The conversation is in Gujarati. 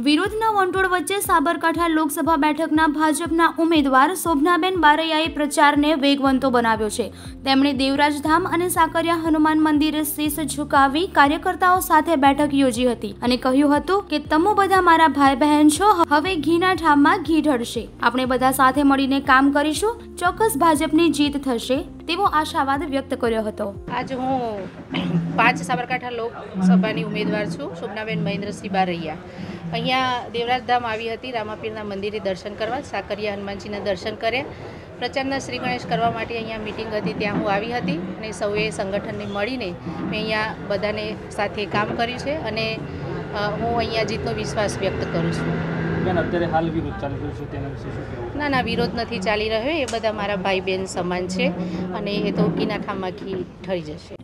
વિરોધના વંટોળ વચ્ચે સાબરકાંઠા લોકસભા બેઠકના ભાજપના ઉમેદવાર શોભનાબેન બારૈયાએ પ્રચારને વેગવંતો બનાવ્યો છે। તેમણે દેવરાજધામ અને સાકરિયા હનુમાન મંદિરે શીશ ઝુકાવી કાર્યકર્તાઓ સાથે બેઠક યોજી હતી અને કહ્યું હતું કે તમે બધા મારા ભાઈ બહેન છો, હવે ઘીના ઠામમાં ઘી ઢળશે। આપણે બધા સાથે મળીને કામ કરીશું, ચોક્કસ ભાજપની જીત થશે તેવો આશાવાદ વ્યક્ત કર્યો હતો। આજ હું 5 સાબરકાંઠા લોકસભાની ઉમેદવાર છું, શોભનાબેન મહેન્દ્રસિંહ બારૈયા। અહીંયા દેવરાજધામ આવી હતી, રામાપીરના મંદિરે દર્શન કરવા, સાકરિયા હનુમાનજીના દર્શન કર્યા। પ્રચારના શ્રી ગણેશ કરવા માટે અહીંયા મિટિંગ હતી, ત્યાં હું આવી હતી અને સૌએ સંગઠનને મળીને મેં અહીંયા બધાને સાથે કામ કર્યું છે અને હું અહીંયા જીતનો વિશ્વાસ વ્યક્ત કરું છું। અત્યારે હાલ વિરોધ ચાલી રહ્યો છે તેના વિશે શું કહેવું? ના, વિરોધ નથી ચાલી રહ્યો, એ બધા મારા ભાઈ બહેન સમાન છે અને એ તો ઘીના ઠામમાં ઘી ઠરી જશે।